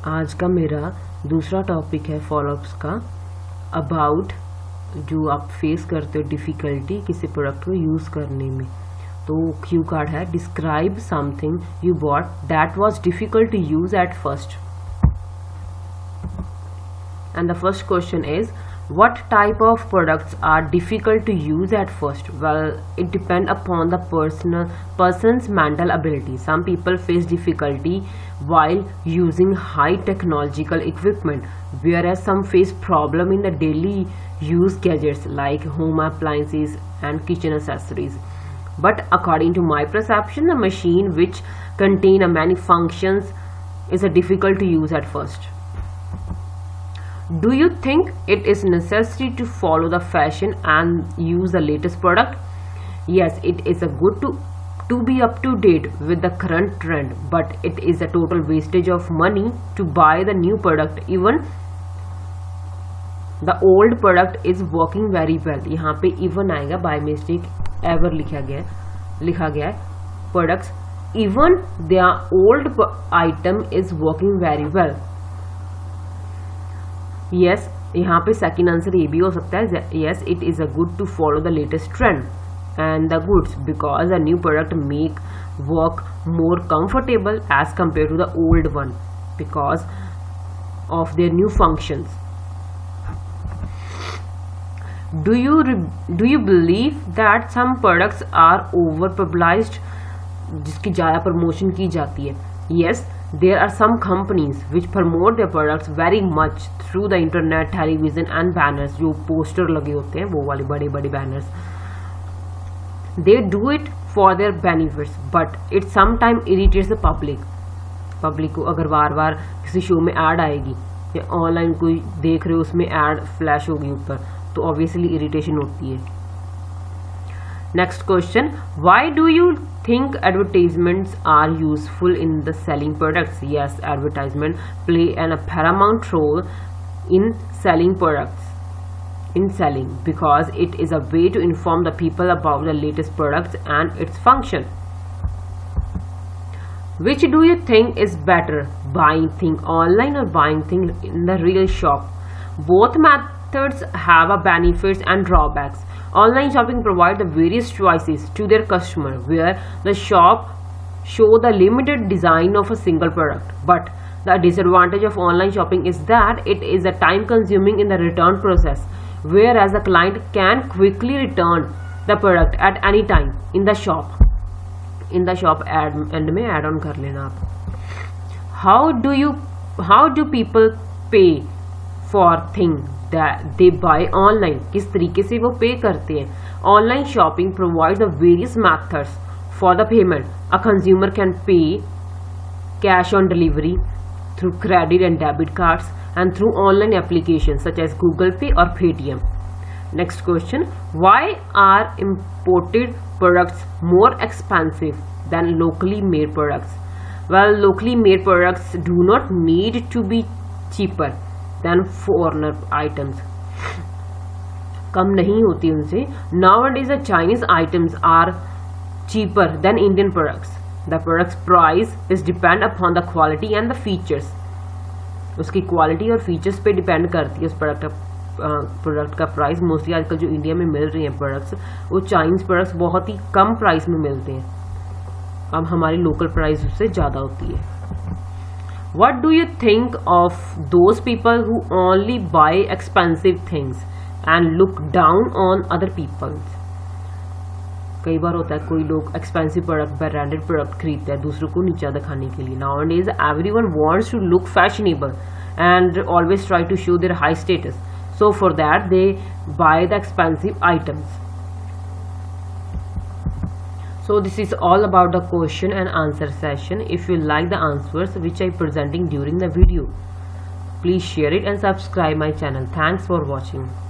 आज का मेरा दूसरा टॉपिक है फॉलोअप्स का अबाउट जो आप फेस करते हो डिफ़िकल्टी किसी प्रोडक्ट को यूज़ करने में। तो क्यू कार्ड है describe something you bought that was difficult to use at first. And the first question is, what type of products are difficult to use at first? Well, it depends upon the person's mental ability. Some people face difficulty while using high technological equipment, whereas some face problem in the daily use gadgets like home appliances and kitchen accessories. But according to my perception, the machine which contain many functions is difficult to use at first. Do you think it is necessary to follow the fashion and use the latest product? Yes, it is a good to be up to date with the current trend, but it is a total wastage of money to buy the new product. Even the old product is working very well. यहाँ पे even आएगा by mistake ever लिखा गया है products even their old item is working very well. Yes, यहाँ पे second answer ये भी हो सकता है yes, it is a good to follow the latest trend and the goods because a new product make work more comfortable as compared to the old one because of their new functions. Do you believe that some products are over publicized जिसकी ज़्यादा promotion की जाती है? Yes, there are some companies which promote their products very much through the internet, television and banners. जो poster लगे होते हैं वो वाले बड़े बड़े banners. They do it for their benefits, but it sometimes irritates the public. Public को अगर बार बार किसी शो में ऐड आएगी या ऑनलाइन कोई देख रहे हो उसमें ऐड फ्लैश होगी ऊपर तो ऑब्वियसली इरिटेशन होती है. Next question, why do you think advertisements are useful in the selling products? Yes, advertisement play a paramount role in selling products. Because it is a way to inform the people about the latest products and its function. Which do you think is better, buying thing online or buying thing in the real shop? Both methods have a benefits and drawbacks. Online shopping provides the various choices to their customer, where the shop show the limited design of a single product. But the disadvantage of online shopping is that it is a time consuming in the return process, whereas the client can quickly return the product at any time in the shop. End में add on कर लेना आप. How do people pay for things that they buy online? किस तरीके से वो पे करते हैं? Online shopping provides the various methods for the payment. A consumer can pay cash on delivery, through credit and debit cards, and through online applications such as Google Pay or Paytm. Next question, why are imported products more expensive than locally made products? Well, locally made products do not need to be cheaper than foreigner items. कम नहीं होती उनसे. Nowadays the Chinese items are cheaper than Indian products. The product's price is depend upon the quality and the features. उसकी quality और features पे depend करती है उस product का प्राइस. मोस्टली आजकल जो इंडिया में मिल रही हैं प्रोडक्ट्स वो चाइनीज प्रोडक्ट्स बहुत ही कम प्राइस में मिलते हैं. अब हमारी लोकल प्राइस उससे ज़्यादा होती है. What do you think of those people who only buy expensive things and look down on other people? कई बार होता है कोई लोग एक्सपेंसिव प्रोडक्ट ब्रांडेड प्रोडक्ट खरीदते हैं दूसरों को नीचा दिखाने के लिए. Nowadays everyone wants to look fashionable and always try to show their high status. So for that they buy the expensive items. So this is all about the question and answer session. If you like the answers which I presenting during the video, please share it and subscribe my channel. Thanks for watching.